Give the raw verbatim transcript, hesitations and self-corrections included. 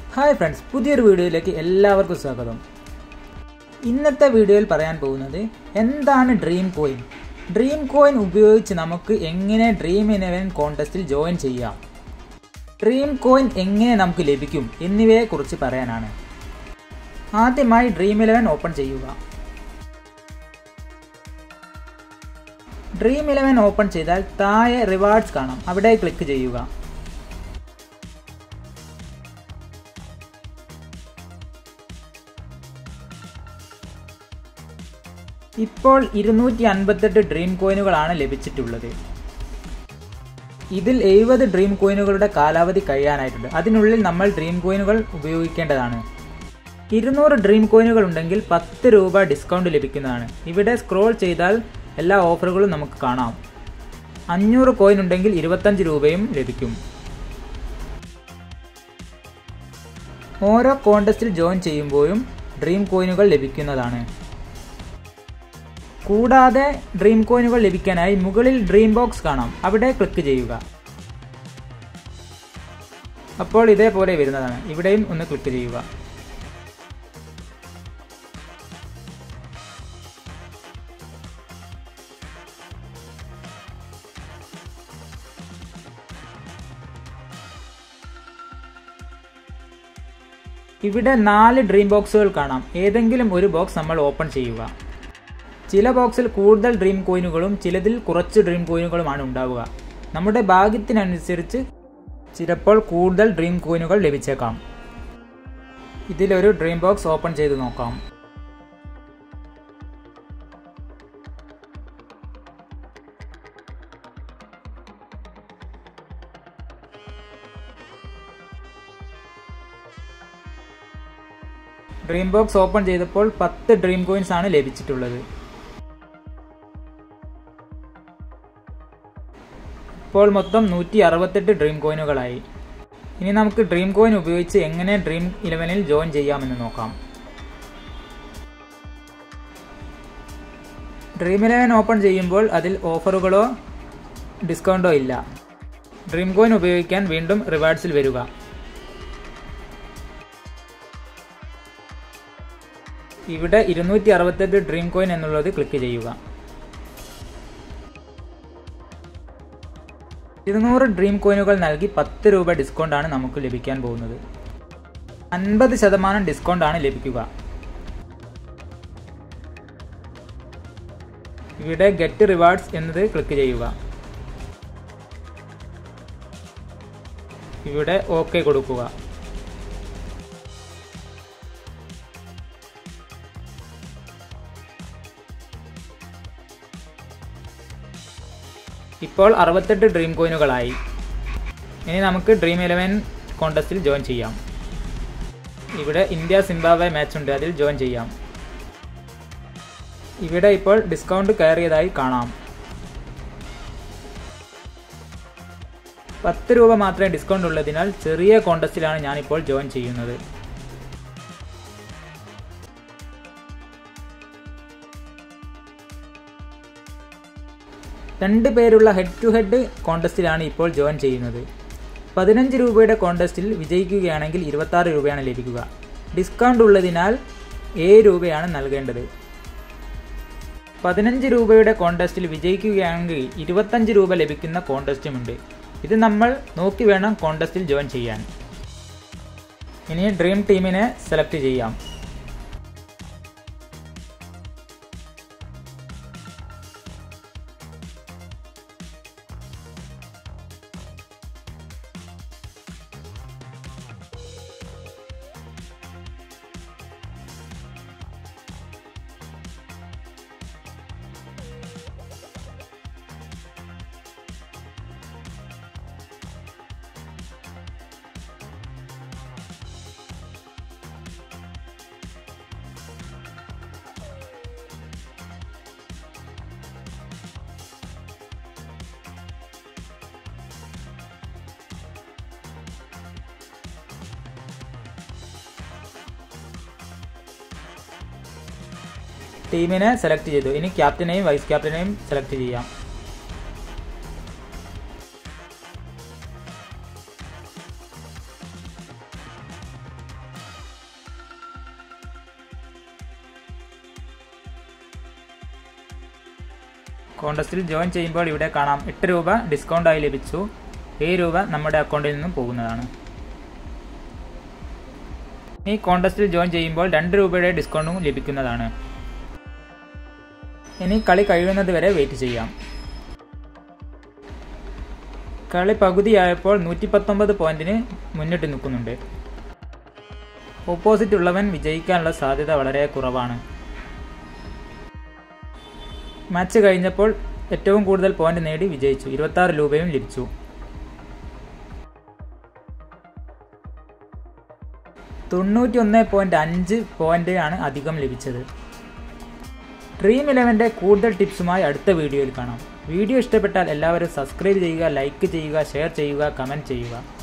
Hi friends, പുതിയൊരു വീഡിയോയിലേക്ക് എല്ലാവർക്കും സ്വാഗതം. ഇന്നത്തെ വീഡിയോയിൽ പറയാൻ പോകുന്നത് എന്താണ് ഡ്രീം കോയിൻ. ഡ്രീം കോയിൻ ഉപയോഗിച്ച് നമുക്ക് എങ്ങനെ ഡ്രീം ഇലവൻ കോൺടെസ്റ്റിൽ ജോയിൻ ചെയ്യാം, ഡ്രീം കോയിൻ എങ്ങനെ നമുക്ക് ലഭിക്കും എന്നിവയെക്കുറിച്ച് പറയാനാണ്. ആദ്യമായി ഡ്രീം ഇലവൻ ഓപ്പൺ ചെയ്യുക. ഡ്രീം ഇലവൻ ഓപ്പൺ ചെയ്താൽ താഴെ റിവാർഡ്സ് കാണാം, അവിടെ ക്ലിക്ക് ചെയ്യുക. ഇപ്പോൾ ഇരുന്നൂറ്റി അൻപത്തെട്ട് ഡ്രീം കോയിനുകളാണ് ലഭിച്ചിട്ടുള്ളത്. ഇതിൽ എഴുപത് ഡ്രീം കോയിനുകളുടെ കാലാവധി കഴിയാനായിട്ടുണ്ട്. അതിനുള്ളിൽ നമ്മൾ ഡ്രീം കോയിനുകൾ ഉപയോഗിക്കേണ്ടതാണ്. ഇരുന്നൂറ് ഡ്രീം കോയിനുകൾ ഉണ്ടെങ്കിൽ പത്ത് രൂപ ഡിസ്കൗണ്ട് ലഭിക്കുന്നതാണ്. ഇവിടെ സ്ക്രോൾ ചെയ്താൽ എല്ലാ ഓഫറുകളും നമുക്ക് കാണാം. അഞ്ഞൂറ് കോയിൻ ഉണ്ടെങ്കിൽ ഇരുപത്തഞ്ച് രൂപയും ലഭിക്കും. ഓരോ കോൺടെസ്റ്റിൽ ജോയിൻ ചെയ്യുമ്പോഴും ഡ്രീം കോയിനുകൾ ലഭിക്കുന്നതാണ്. കൂടാതെ ഡ്രീം കോയിനുകൾ ലഭിക്കാനായി മുകളിൽ ഡ്രീം ബോക്സ് കാണാം, അവിടെ ക്ലിക്ക് ചെയ്യുക. അപ്പോൾ ഇതേപോലെ വരുന്നതാണ്. ഇവിടെയും ഒന്ന് ക്ലിക്ക് ചെയ്യുക. ഇവിടെ നാല് ഡ്രീം ബോക്സുകൾ കാണാം. ഏതെങ്കിലും ഒരു ബോക്സ് നമ്മൾ ഓപ്പൺ ചെയ്യുക. ചില ബോക്സിൽ കൂടുതൽ ഡ്രീം കോയിനുകളും ചിലതിൽ കുറച്ച് ഡ്രീം കോയിനുകളുമാണ് ഉണ്ടാവുക. നമ്മുടെ ഭാഗ്യത്തിനനുസരിച്ച് ചിലപ്പോൾ കൂടുതൽ ഡ്രീം കോയിനുകൾ ലഭിച്ചേക്കാം. ഇതിലൊരു ഡ്രീം ബോക്സ് ഓപ്പൺ ചെയ്ത് നോക്കാം. ഡ്രീം ബോക്സ് ഓപ്പൺ ചെയ്തപ്പോൾ പത്ത് ഡ്രീം കോയിൻസ് ആണ് ലഭിച്ചിട്ടുള്ളത്. ഇപ്പോൾ മൊത്തം നൂറ്റി അറുപത്തെട്ട് ഡ്രീം കോയിനുകളായി. ഇനി നമുക്ക് ഡ്രീം കോയിൻ ഉപയോഗിച്ച് എങ്ങനെ ഡ്രീം ഇലവനിൽ ജോയിൻ ചെയ്യാമെന്ന് നോക്കാം. ഡ്രീം ഇലവൻ ഓപ്പൺ ചെയ്യുമ്പോൾ അതിൽ ഓഫറുകളോ ഡിസ്കൗണ്ടോ ഇല്ല. ഡ്രീം കോയിൻ ഉപയോഗിക്കാൻ വീണ്ടും റിവാർഡ്സിൽ വരിക. ഇവിടെ ഇരുന്നൂറ്റി അറുപത്തെട്ട് ഡ്രീം കോയിൻ എന്നുള്ളത് ക്ലിക്ക് ചെയ്യുക. ഇരുന്നൂറ് ഡ്രീം കോയിനുകൾ നൽകി പത്ത് രൂപ ഡിസ്കൗണ്ട് ആണ് നമുക്ക് ലഭിക്കാൻ പോകുന്നത്. അൻപത് ശതമാനം ഡിസ്കൗണ്ട് ആണ് ലഭിക്കുക. ഇവിടെ ഗെറ്റ് റിവാർഡ്സ് എന്നത് ക്ലിക്ക് ചെയ്യുക. ഇവിടെ ഓക്കെ കൊടുക്കുക. ഇപ്പോൾ അറുപത്തെട്ട് ഡ്രീം കോയിനുകളായി. ഇനി നമുക്ക് ഡ്രീം ഇലവൻ കോൺടെസ്റ്റിൽ ജോയിൻ ചെയ്യാം. ഇവിടെ ഇന്ത്യ സിംബാബ്വെ മാച്ച് ഉണ്ട്, അതിൽ ജോയിൻ ചെയ്യാം. ഇവിടെ ഇപ്പോൾ ഡിസ്കൗണ്ട് കയറിയതായി കാണാം. പത്ത് രൂപ മാത്രമേ ഡിസ്കൗണ്ട് ഉള്ളതിനാൽ ചെറിയ കോൺടെസ്റ്റിലാണ് ഞാനിപ്പോൾ ജോയിൻ ചെയ്യുന്നത്. രണ്ട് പേരുള്ള ഹെഡ് ടു ഹെഡ് കോൺടെസ്റ്റിലാണ് ഇപ്പോൾ ജോയിൻ ചെയ്യുന്നത്. പതിനഞ്ച് രൂപയുടെ കോൺടെസ്റ്റിൽ വിജയിക്കുകയാണെങ്കിൽ ഇരുപത്താറ് രൂപയാണ് ലഭിക്കുക. ഡിസ്കൗണ്ട് ഉള്ളതിനാൽ ഏഴ് രൂപയാണ് നൽകേണ്ടത്. പതിനഞ്ച് രൂപയുടെ കോൺടെസ്റ്റിൽ വിജയിക്കുകയാണെങ്കിൽ ഇരുപത്തഞ്ച് രൂപ ലഭിക്കുന്ന കോൺടെസ്റ്റുമുണ്ട്. ഇത് നമ്മൾ നോക്കി വേണം കോൺടെസ്റ്റിൽ ജോയിൻ ചെയ്യാൻ. ഇനി ഡ്രീം ടീമിനെ സെലക്ട് ചെയ്യാം. ടീമിനെ സെലക്ട് ചെയ്തു. ഇനി ക്യാപ്റ്റനെയും വൈസ് ക്യാപ്റ്റനെയും സെലക്ട് ചെയ്യാം. കോൺടെസ്റ്റിൽ ജോയിൻ ചെയ്യുമ്പോൾ ഇവിടെ കാണാം എട്ട് രൂപ ഡിസ്കൗണ്ടായി ലഭിച്ചു. ഏഴ് രൂപ നമ്മുടെ അക്കൗണ്ടിൽ നിന്നും പോകുന്നതാണ്. ഈ കോൺടെസ്റ്റിൽ ജോയിൻ ചെയ്യുമ്പോൾ രണ്ട് രൂപയുടെ ഡിസ്കൗണ്ടും ലഭിക്കുന്നതാണ്. ഇനി കളി കഴിയുന്നത് വരെ വെയിറ്റ് ചെയ്യാം. കളി പകുതിയായപ്പോൾ നൂറ്റി പത്തൊമ്പത് പോയിന്റിന് മുന്നിട്ട് നിൽക്കുന്നുണ്ട്. ഓപ്പോസിറ്റ് ഉള്ളവൻ വിജയിക്കാനുള്ള സാധ്യത വളരെ കുറവാണ്. മാച്ച് കഴിഞ്ഞപ്പോൾ ഏറ്റവും കൂടുതൽ പോയിന്റ് നേടി വിജയിച്ചു. ഇരുപത്താറ് രൂപയും ലഭിച്ചു. തൊണ്ണൂറ്റി ഒന്ന് പോയിന്റ് അഞ്ച് പോയിന്റ് ആണ് അധികം ലഭിച്ചത്. ഡ്രീം ഇലവൻ്റെ കൂടുതൽ ടിപ്സുമായി അടുത്ത വീഡിയോയിൽ കാണാം. വീഡിയോ ഇഷ്ടപ്പെട്ടാൽ എല്ലാവരും സബ്സ്ക്രൈബ് ചെയ്യുക, ലൈക്ക് ചെയ്യുക, ഷെയർ ചെയ്യുക, കമൻറ്റ് ചെയ്യുക.